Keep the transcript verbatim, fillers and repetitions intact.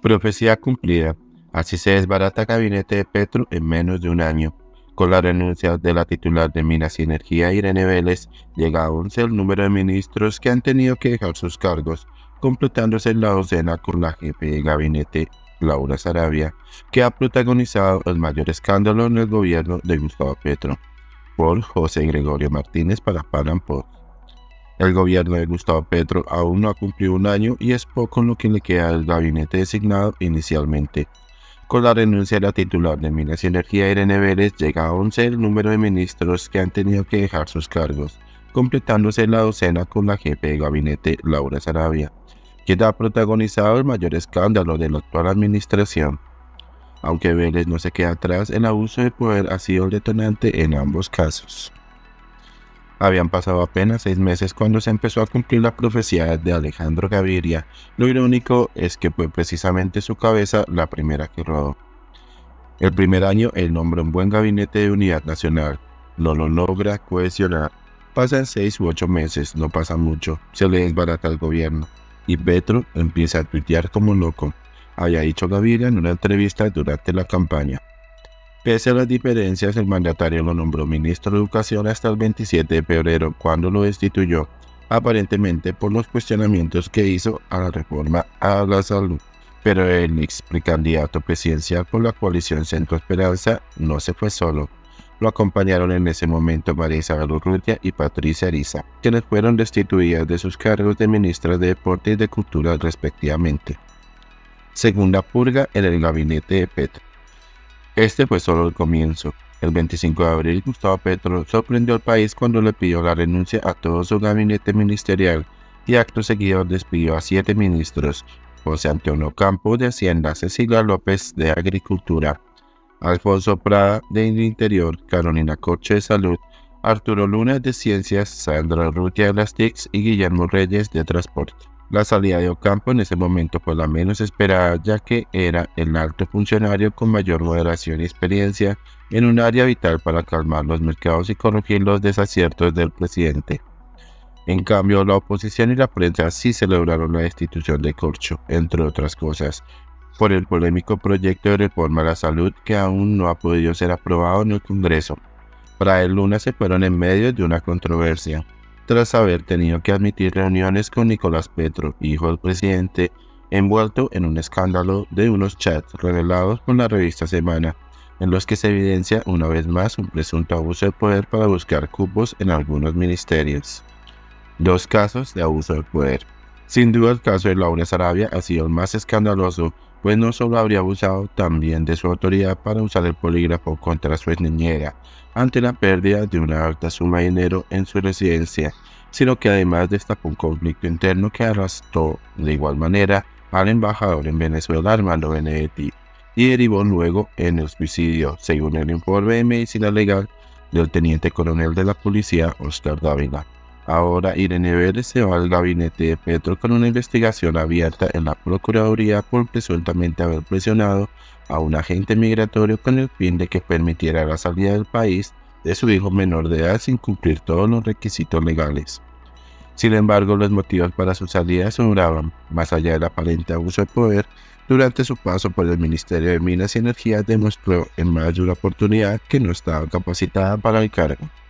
Profecía cumplida. Así se desbarata el gabinete de Petro en menos de un año. Con la renuncia de la titular de Minas y Energía, Irene Vélez, llega a once el número de ministros que han tenido que dejar sus cargos, completándose la docena con la jefe de gabinete, Laura Sarabia, que ha protagonizado el mayor escándalo en el gobierno de Gustavo Petro, por José Gregorio Martínez para Pan Post. El gobierno de Gustavo Petro aún no ha cumplido un año y es poco lo que le queda al gabinete designado inicialmente. Con la renuncia de la titular de Minas y Energía, Irene Vélez, llega a once el número de ministros que han tenido que dejar sus cargos, completándose la docena con la jefe de gabinete, Laura Sarabia, quien ha protagonizado el mayor escándalo de la actual administración. Aunque Vélez no se queda atrás, el abuso de poder ha sido el detonante en ambos casos. Habían pasado apenas seis meses cuando se empezó a cumplir la profecía de Alejandro Gaviria. Lo irónico es que fue precisamente su cabeza la primera que rodó. El primer año él nombró un buen gabinete de unidad nacional. No lo logra cohesionar. Pasan seis u ocho meses, no pasa mucho, se le desbarata el gobierno. Y Petro empieza a tuitear como loco, había dicho Gaviria en una entrevista durante la campaña. Pese a las diferencias, el mandatario lo nombró ministro de Educación hasta el veintisiete de febrero, cuando lo destituyó, aparentemente por los cuestionamientos que hizo a la reforma a la salud. Pero el ex precandidato presidencial por la coalición Centro Esperanza no se fue solo. Lo acompañaron en ese momento María Isabel Urrutia y Patricia Ariza, quienes fueron destituidas de sus cargos de ministras de Deporte y de Cultura respectivamente. Segunda purga en el gabinete de Petro. Este fue solo el comienzo. El veinticinco de abril, Gustavo Petro sorprendió al país cuando le pidió la renuncia a todo su gabinete ministerial y acto seguido despidió a siete ministros: José Antonio Campo de Hacienda, Cecilia López de Agricultura, Alfonso Prada de Interior, Carolina Corche de Salud, Arturo Luna de Ciencias, Sandra Urrutia de las T I Cs y Guillermo Reyes de Transporte. La salida de Ocampo en ese momento fue la menos esperada, ya que era el alto funcionario con mayor moderación y experiencia en un área vital para calmar los mercados y corregir los desaciertos del presidente. En cambio, la oposición y la prensa sí celebraron la destitución de Corcho, entre otras cosas, por el polémico proyecto de reforma a la salud que aún no ha podido ser aprobado en el Congreso. Prada y Luna se fueron en medio de una controversia, tras haber tenido que admitir reuniones con Nicolás Petro, hijo del presidente, envuelto en un escándalo de unos chats revelados por la revista Semana, en los que se evidencia una vez más un presunto abuso de poder para buscar cupos en algunos ministerios. Dos casos de abuso de poder. Sin duda el caso de Laura Sarabia ha sido el más escandaloso, pues no solo habría abusado también de su autoridad para usar el polígrafo contra su exniñera, ante la pérdida de una alta suma de dinero en su residencia, sino que además destapó un conflicto interno que arrastró de igual manera al embajador en Venezuela, Armando Benedetti, y derivó luego en el suicidio, según el informe de medicina legal del teniente coronel de la policía, Oscar Dávila. Ahora Irene Vélez se va al gabinete de Petro con una investigación abierta en la Procuraduría por presuntamente haber presionado a un agente migratorio con el fin de que permitiera la salida del país de su hijo menor de edad sin cumplir todos los requisitos legales. Sin embargo, los motivos para su salida sobraban, más allá del aparente abuso de poder. Durante su paso por el Ministerio de Minas y Energía demostró en más de una oportunidad que no estaba capacitada para el cargo.